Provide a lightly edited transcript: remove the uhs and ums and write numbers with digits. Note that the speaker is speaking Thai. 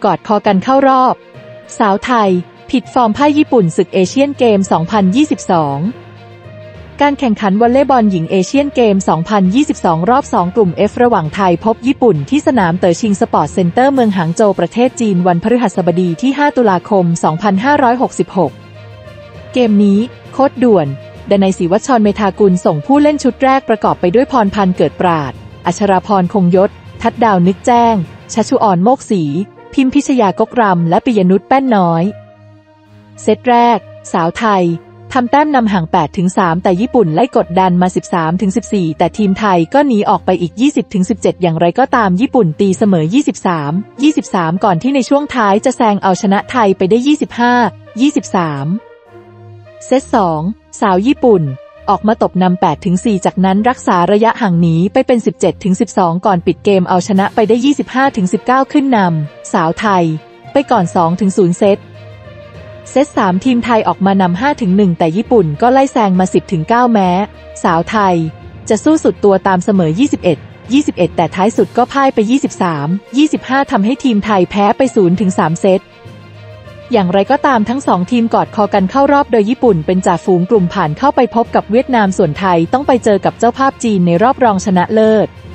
กอดคอกันเข้ารอบสาวไทยผิดฟอร์มพ่ายญี่ปุ่นศึกเอเชียนเกม 2022 การแข่งขันวอลเลย์บอลหญิงเอเชียนเกม 2022 รอบ 2 กลุ่ม F ระหว่างไทยพบญี่ปุ่นที่สนามเต๋อชิงสปอร์ตเซ็นเตอร์เมืองหางโจวประเทศจีนวันพฤหัสบดีที่ 5 ตุลาคม 2566 เกมนี้โค้ชด่วนดนัย ศรีวัชรเมธากุลส่งผู้เล่นชุดแรกประกอบไปด้วยพรพันธ์เกิดปราดอัชราพรคงยศทัดดาวนึกแจ้งชัชุออนโมกศรีพิมพิชยากกรำและปิยนุชแป้นน้อยเซตแรกสาวไทยทำแต้มนำห่าง 8-3 แต่ญี่ปุ่นไล่กดดันมา 13-14 แต่ทีมไทยก็หนีออกไปอีก 20-17 อย่างไรก็ตามญี่ปุ่นตีเสมอ 23-23 ก่อนที่ในช่วงท้ายจะแซงเอาชนะไทยไปได้ 25-23 เซต 2 สาวญี่ปุ่นออกมาตบนำ 8-4 จากนั้นรักษาระยะห่างหนีไปเป็น 17-12 ก่อนปิดเกมเอาชนะไปได้ 25-19 ขึ้นนำสาวไทยไปก่อน 2-0 เซต 3 ทีมไทยออกมานำ 5-1 แต่ญี่ปุ่นก็ไล่แซงมา 10-9 แม้สาวไทยจะสู้สุดตัวตามเสมอ 21-21 แต่ท้ายสุดก็พ่ายไป 23-25 ทำให้ทีมไทยแพ้ไป 0-3 เซตอย่างไรก็ตามทั้ง2ทีมกอดคอกันเข้ารอบโดยญี่ปุ่นเป็นจ่าฝูงกลุ่มผ่านเข้าไปพบกับเวียดนามส่วนไทยต้องไปเจอกับเจ้าภาพจีนในรอบรองชนะเลิศ